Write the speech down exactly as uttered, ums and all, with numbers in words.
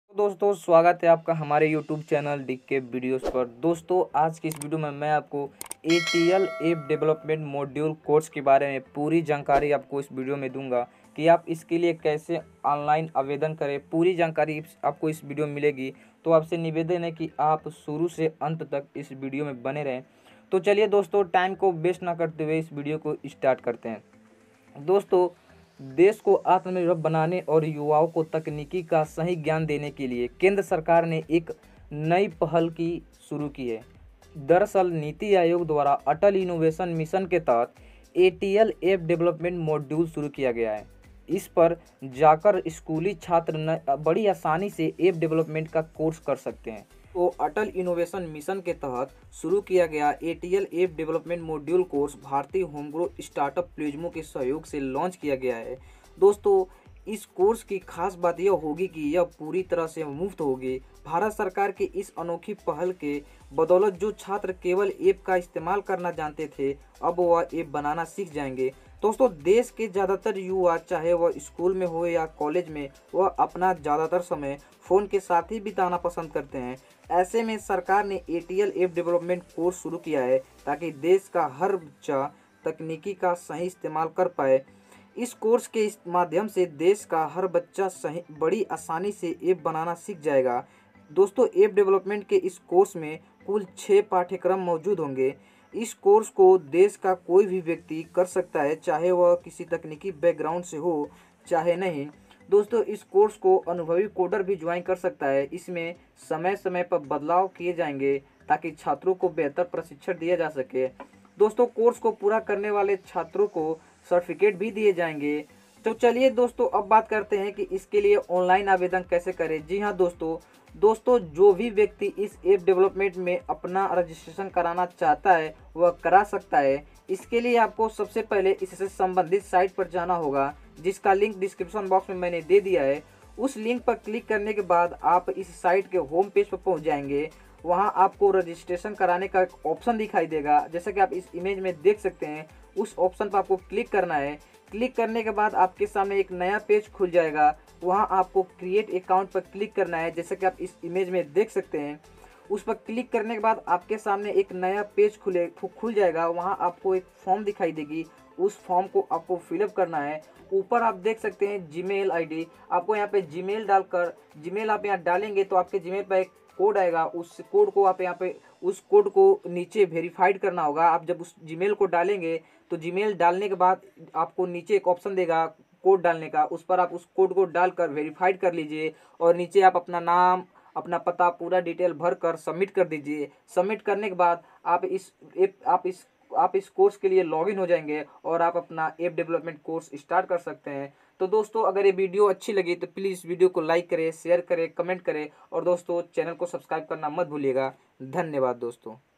दोस्तों स्वागत है आपका हमारे YouTube channel D K videos पर। दोस्तों आज की इस वीडियो में मैं आपको A T L app development module course के बारे में पूरी जानकारी आपको इस वीडियो में दूंगा कि आप इसके लिए कैसे ऑनलाइन आवेदन करें। पूरी जानकारी आपको इस वीडियो में मिलेगी, तो आपसे निवेदन है कि आप शुरू से अंत तक इस वीडियो में बने रहें। तो चलिए दोस्तों, टाइम को वेस्ट ना करते हुए इस वीडियो को स्टार्ट करते हैं। दोस्तों, देश को आत्मनिर्भर बनाने और युवाओं को तकनीकी का सही ज्ञान देने के लिए केंद्र सरकार ने एक नई पहल की शुरू की है। दरअसल नीति आयोग द्वारा अटल इनोवेशन मिशन के तहत A T L app development module शुरू किया गया है। इस पर जाकर स्कूली छात्र न बड़ी आसानी से ऐप डेवलपमेंट का कोर्स कर सकते हैं। तो अटल इनोवेशन मिशन के तहत शुरू किया गया A T L app development module course भारतीय होमग्रो स्टार्टअप प्लेजमो के सहयोग से लॉन्च किया गया है। दोस्तों, इस कोर्स की खास बात यह होगी कि यह पूरी तरह से मुफ्त होगी। भारत सरकार की इस अनोखी पहल के बदौलत जो छात्र केवल ऐप का इस्तेमाल करना जानते थे, अब वह ऐप बनाना सीख जाएंगे। दोस्तों, देश के ज़्यादातर युवा, चाहे वह स्कूल में हो या कॉलेज में, वह अपना ज़्यादातर समय फ़ोन के साथ ही बिताना पसंद करते हैं। ऐसे में सरकार ने A T L app development course शुरू किया है ताकि देश का हर बच्चा तकनीकी का सही इस्तेमाल कर पाए। इस कोर्स के इस माध्यम से देश का हर बच्चा सही बड़ी आसानी से ऐप बनाना सीख जाएगा। दोस्तों, ऐप डेवलपमेंट के इस कोर्स में कुल छः पाठ्यक्रम मौजूद होंगे। इस कोर्स को देश का कोई भी व्यक्ति कर सकता है, चाहे वह किसी तकनीकी बैकग्राउंड से हो चाहे नहीं। दोस्तों, इस कोर्स को अनुभवी कोडर भी ज्वाइन कर सकता है। इसमें समय समय पर बदलाव किए जाएंगे ताकि छात्रों को बेहतर प्रशिक्षण दिया जा सके। दोस्तों, कोर्स को पूरा करने वाले छात्रों को सर्टिफिकेट भी दिए जाएंगे। तो चलिए दोस्तों, अब बात करते हैं कि इसके लिए ऑनलाइन आवेदन कैसे करें। जी हाँ दोस्तों, दोस्तों जो भी व्यक्ति इस ऐप डेवलपमेंट में अपना रजिस्ट्रेशन कराना चाहता है वह करा सकता है। इसके लिए आपको सबसे पहले इससे संबंधित साइट पर जाना होगा, जिसका लिंक डिस्क्रिप्शन बॉक्स में मैंने दे दिया है। उस लिंक पर क्लिक करने के बाद आप इस साइट के होम पेज पर पहुंच जाएंगे। वहां आपको रजिस्ट्रेशन कराने का एक ऑप्शन दिखाई देगा, जैसा कि आप इस इमेज में देख सकते हैं। उस ऑप्शन पर आपको क्लिक करना है। क्लिक करने के बाद आपके सामने एक नया पेज खुल जाएगा। वहां आपको क्रिएट अकाउंट पर क्लिक करना है, जैसा कि आप इस इमेज में देख सकते हैं। उस पर क्लिक करने के बाद आपके सामने एक नया पेज खुले खुल जाएगा। वहां आपको एक फॉर्म दिखाई देगी। उस फॉर्म को आपको फिलअप करना है। ऊपर आप देख सकते हैं जीमेल आईडी। आपको यहाँ पे जीमेल डालकर जीमेल आप यहाँ डालेंगे तो आपके जीमेल पर एक कोड आएगा। उस कोड को आप यहाँ पे उस कोड को नीचे वेरीफाइड करना होगा। आप जब उस जीमेल को डालेंगे तो जीमेल डालने के बाद आपको नीचे एक ऑप्शन देगा कोड डालने का। उस पर आप उस कोड को डालकर वेरीफाइड कर लीजिए और नीचे आप अपना नाम, अपना पता, पूरा डिटेल भर कर सबमिट कर दीजिए। सबमिट करने के बाद आप इस ऐप आप इस आप इस कोर्स के लिए लॉगिन हो जाएंगे और आप अपना ऐप डेवलपमेंट कोर्स स्टार्ट कर सकते हैं। तो दोस्तों, अगर ये वीडियो अच्छी लगी तो प्लीज़ वीडियो को लाइक करें, शेयर करें, कमेंट करें और दोस्तों चैनल को सब्सक्राइब करना मत भूलिएगा। धन्यवाद दोस्तों।